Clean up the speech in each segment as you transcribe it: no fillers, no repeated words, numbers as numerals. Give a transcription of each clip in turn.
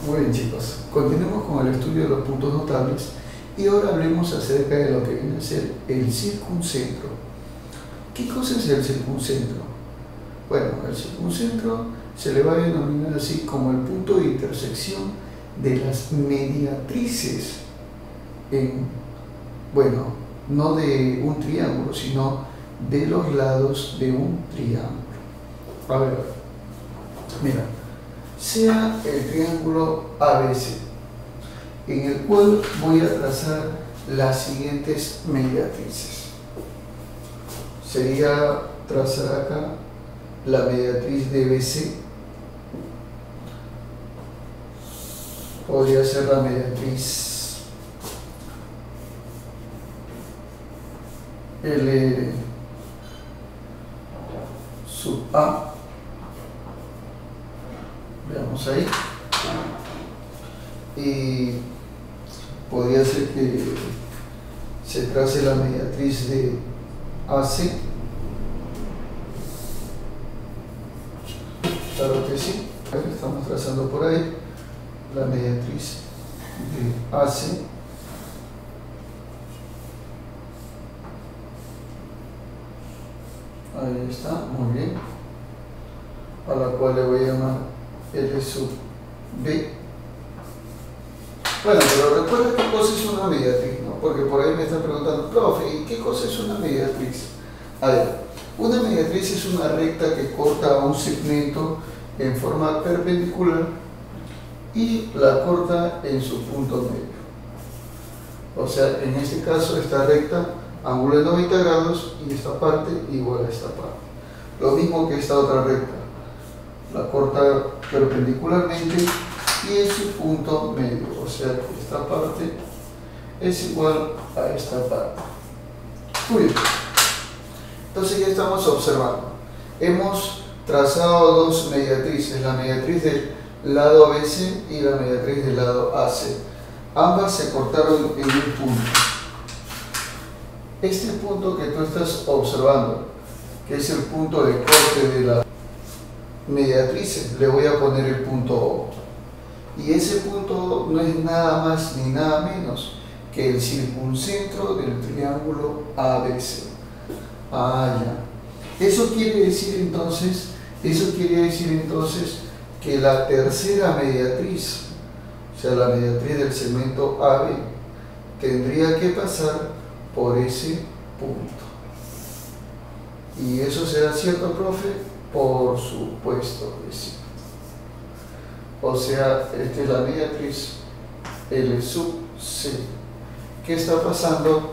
Muy bien, chicos, continuemos con el estudio de los puntos notables y ahora hablemos acerca de lo que viene a ser el circuncentro. ¿Qué cosa es el circuncentro? Bueno, el circuncentro se le va a denominar así como el punto de intersección de las mediatrices no de un triángulo, sino de los lados de un triángulo. A ver, mira, sea el triángulo ABC, en el cual voy a trazar las siguientes mediatrices. Sería trazar acá la mediatriz de BC, podría ser la mediatriz L sub A, veamos ahí, y podría ser que se trace la mediatriz de AC, claro que sí, estamos trazando por ahí la mediatriz de AC, ahí está, muy bien, a la cual le voy a llamar L sub B. Bueno, pero recuerda qué cosa es una mediatriz, ¿no? Porque por ahí me están preguntando, profe, ¿y qué cosa es una mediatriz? A ver, una mediatriz es una recta que corta un segmento en forma perpendicular y la corta en su punto medio. O sea, en este caso esta recta ángulo de 90 grados y esta parte igual a esta parte. Lo mismo que esta otra recta, la corta perpendicularmente y en su punto medio, o sea que esta parte es igual a esta parte. Muy bien, entonces ya estamos observando, hemos trazado dos mediatrices, la mediatriz del lado ABC y la mediatriz del lado AC. Ambas se cortaron en un punto. Este punto que tú estás observando, que es el punto de corte de la mediatrices, le voy a poner el punto O. Y ese punto no es nada más ni nada menos que el circuncentro del triángulo ABC. Ah, ya. Eso quiere decir entonces que la tercera mediatriz, o sea, la mediatriz del segmento AB, tendría que pasar por ese punto. ¿Y eso será cierto, profe? Por supuesto que sí. O sea, esta es la mediatriz L sub C, que está pasando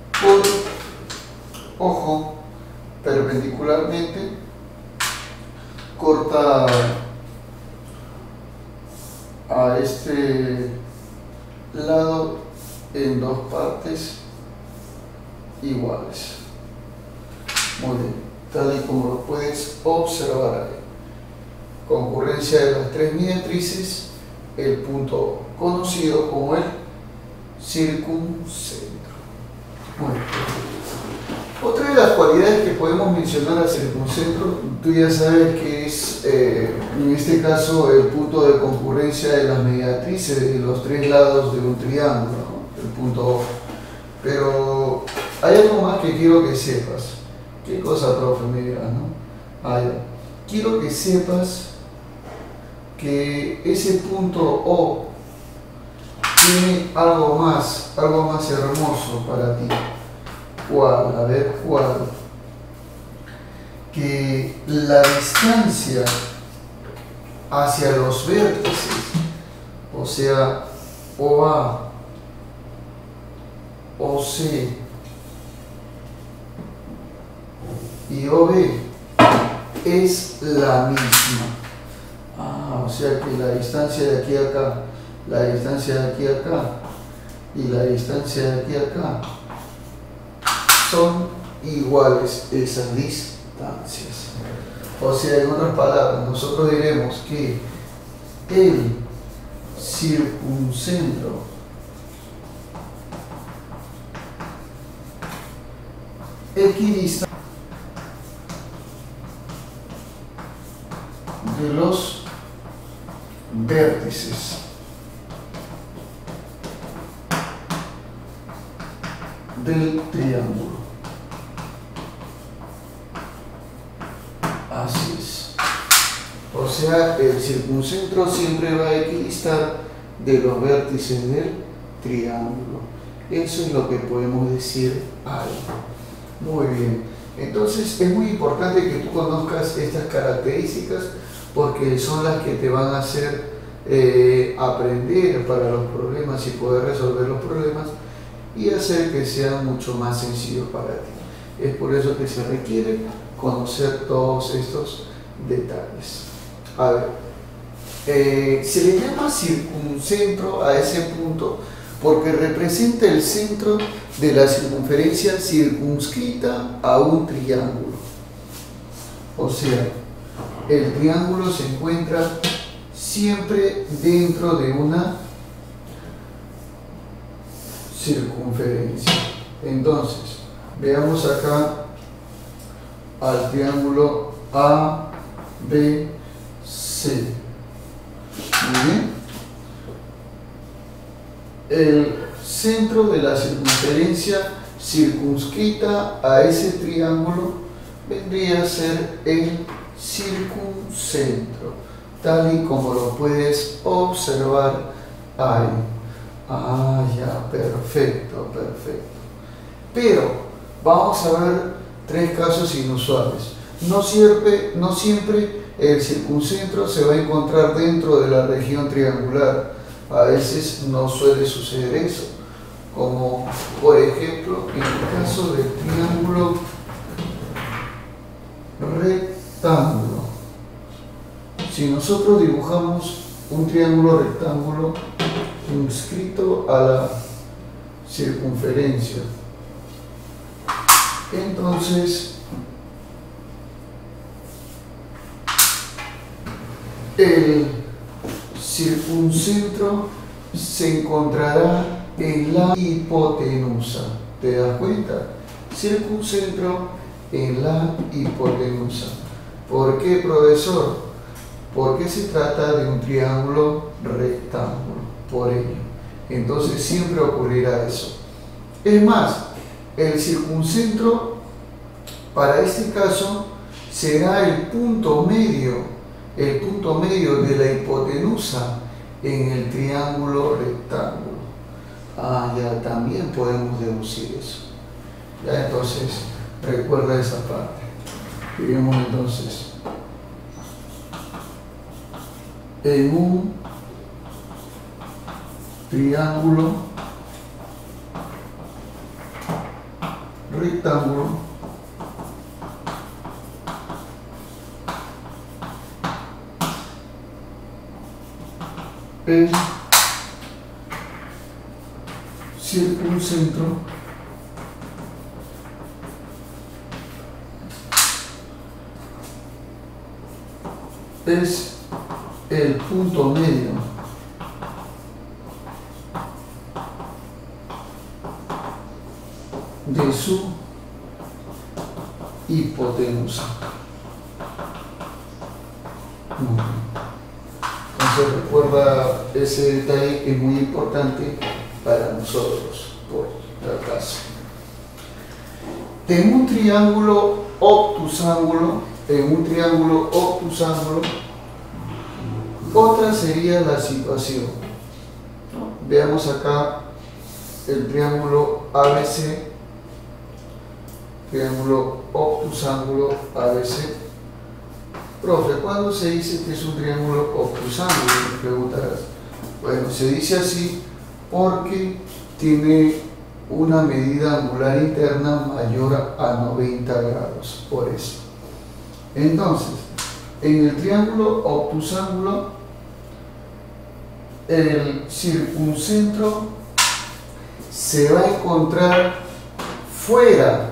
por, ojo, perpendicularmente, corta a este lado en dos partes iguales. Muy bien, tal y como lo puedes observar ahí. Concurrencia de las tres mediatrices, el punto conocido como el circuncentro. Muy bien. Otra de las cualidades que podemos mencionar al circuncentro, tú ya sabes que es, en este caso, el punto de concurrencia de las mediatrices de los tres lados de un triángulo, ¿no? El punto O. Pero hay algo más que quiero que sepas. ¿Qué cosa, profe? Me dirás, ¿no? Quiero que sepas que ese punto O tiene algo más hermoso para ti. ¿Cuál? A ver, ¿cuál? Que la distancia hacia los vértices, o sea, OA, OC y OB, es la misma. O sea que la distancia de aquí a acá, la distancia de aquí a acá y la distancia de aquí a acá son iguales esas distancias. O sea, en otras palabras, nosotros diremos que el circuncentro equidistante de los vértices del triángulo. Así es. O sea, el circuncentro siempre va a equidistar de los vértices del triángulo. Eso es lo que podemos decir ahí. Muy bien. Entonces es muy importante que tú conozcas estas características porque son las que te van a hacer aprender para los problemas y poder resolver los problemas y hacer que sean mucho más sencillos para ti. Es por eso que se requiere conocer todos estos detalles. A ver, se le llama circuncentro a ese punto porque representa el centro de la circunferencia circunscrita a un triángulo. O sea, el triángulo se encuentra siempre dentro de una circunferencia. Entonces, veamos acá al triángulo A, B, C. Muy bien. El centro de la circunferencia circunscrita a ese triángulo vendría a ser el circuncentro, tal y como lo puedes observar ahí. Ah, ya, perfecto, perfecto. Pero vamos a ver tres casos inusuales. No siempre el circuncentro se va a encontrar dentro de la región triangular. A veces no suele suceder eso, como por ejemplo en el caso del triángulo rectángulo. Si nosotros dibujamos un triángulo rectángulo inscrito a la circunferencia, entonces el circuncentro se encontrará en la hipotenusa. ¿Te das cuenta? Circuncentro en la hipotenusa. ¿Por qué, profesor? Porque se trata de un triángulo rectángulo. Por ello. Entonces siempre ocurrirá eso. Es más, el circuncentro para este caso será el punto medio de la hipotenusa en el triángulo rectángulo. Ah, ya también podemos deducir eso. Ya, entonces recuerda esa parte. Vivimos entonces en un triángulo rectángulo el circuncentro es el punto medio de su hipotenusa. Entonces recuerda ese detalle que es muy importante para nosotros, por el caso. En un triángulo obtusángulo, otra sería la situación. Veamos acá el triángulo ABC, triángulo obtusángulo ABC. Profe, ¿cuándo se dice que es un triángulo obtusángulo? Me preguntarás. Bueno, se dice así porque tiene una medida angular interna mayor a 90 grados, por eso. Entonces, en el triángulo obtusángulo, el circuncentro se va a encontrar fuera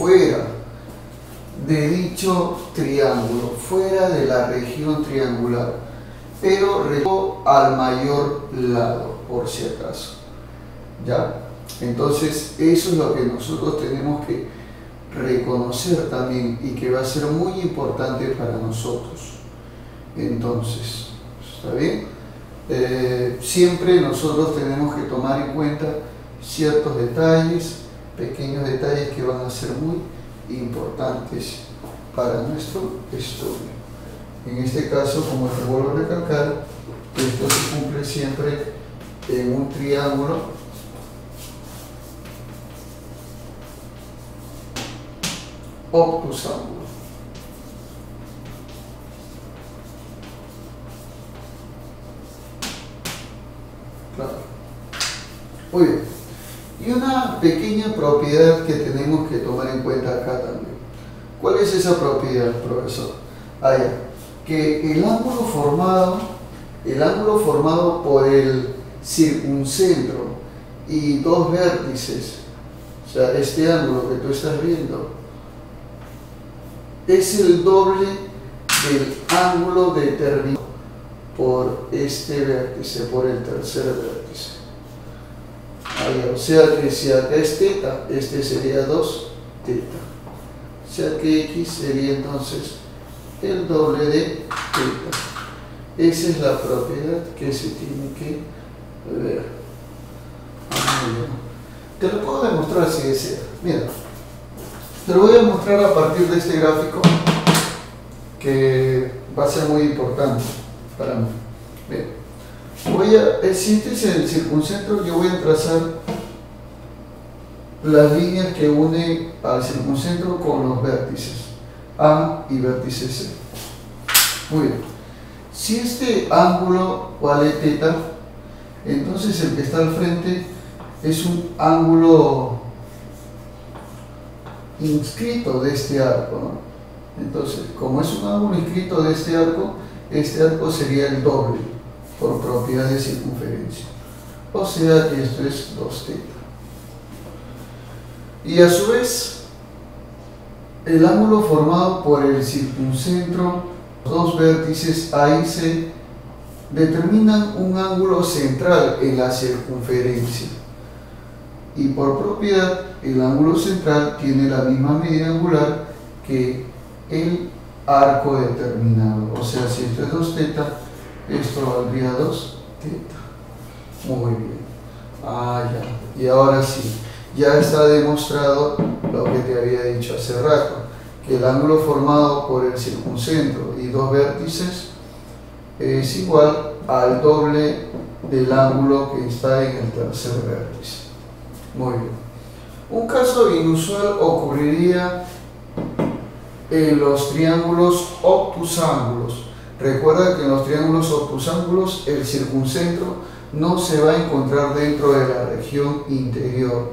de dicho triángulo, fuera de la región triangular, pero al mayor lado, por si acaso. ¿Ya? Entonces, eso es lo que nosotros tenemos que reconocer también y que va a ser muy importante para nosotros. Entonces, ¿está bien? Siempre nosotros tenemos que tomar en cuenta ciertos detalles, pequeños detalles que van a ser muy importantes para nuestro estudio. En este caso, como te vuelvo a recalcar, esto se cumple siempre en un triángulo obtusángulo. Claro. Muy bien. Y una pequeña propiedad que tenemos que tomar en cuenta acá también. ¿Cuál es esa propiedad, profesor? Que el ángulo formado por el circuncentro y dos vértices, o sea, este ángulo que tú estás viendo, es el doble del ángulo determinado por este vértice, por el tercer vértice. O sea que si acá es teta, este sería 2 teta. O sea que x sería entonces el doble de teta. Esa es la propiedad que se tiene que ver. Te lo puedo demostrar si deseas. Mira, te lo voy a mostrar a partir de este gráfico que va a ser muy importante para mí. Mira, si este es el circuncentro, yo voy a trazar las líneas que unen al circuncentro con los vértices A y vértice C. Muy bien. Si este ángulo vale teta, entonces el que está al frente es un ángulo inscrito de este arco, ¿no? Entonces, como es un ángulo inscrito de este arco sería el doble por propiedad de circunferencia. O sea que esto es 2 teta. Y a su vez, el ángulo formado por el circuncentro, los dos vértices A y C, determinan un ángulo central en la circunferencia. Y por propiedad, el ángulo central tiene la misma medida angular que el arco determinado. O sea, si esto es 2 teta, esto valdría 2 teta. Muy bien. Ya. Y ahora sí, ya está demostrado lo que te había dicho hace rato, que el ángulo formado por el circuncentro y dos vértices es igual al doble del ángulo que está en el tercer vértice. Muy bien. Un caso inusual ocurriría en los triángulos obtusángulos. Recuerda que en los triángulos obtusángulos el circuncentro no se va a encontrar dentro de la región interior.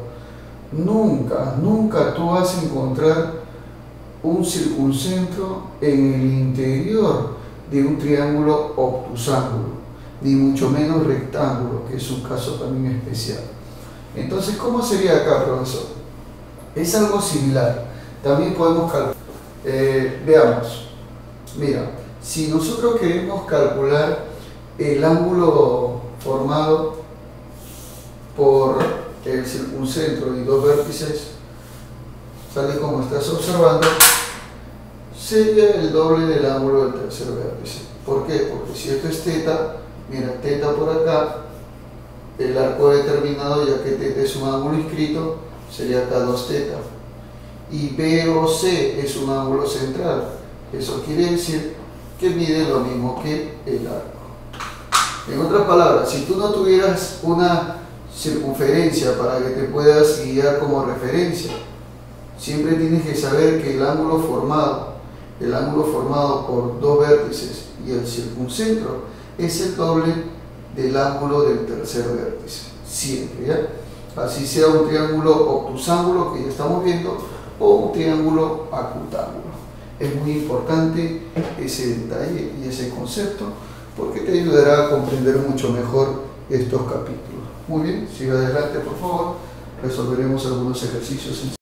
Nunca tú vas a encontrar un circuncentro en el interior de un triángulo obtusángulo, ni mucho menos rectángulo, que es un caso también especial. Entonces, ¿cómo sería acá, profesor? Es algo similar. También podemos calcular. Veamos. Mira, si nosotros queremos calcular el ángulo formado por el circuncentro y dos vértices, tal y como estás observando, sería el doble del ángulo del tercer vértice. ¿Por qué? Porque si esto es teta, mira, teta por acá, el arco determinado, ya que teta es un ángulo inscrito, sería acá 2 teta. Y B o C es un ángulo central. Eso quiere decir que mide lo mismo que el arco. En otras palabras, si tú no tuvieras una circunferencia para que te puedas guiar como referencia, siempre tienes que saber que el ángulo formado por dos vértices y el circuncentro es el doble del ángulo del tercer vértice, siempre, ¿ya? Así sea un triángulo obtusángulo que ya estamos viendo o un triángulo acutángulo. Es muy importante ese detalle y ese concepto porque te ayudará a comprender mucho mejor estos capítulos. Muy bien, siga adelante por favor, resolveremos algunos ejercicios sencillos.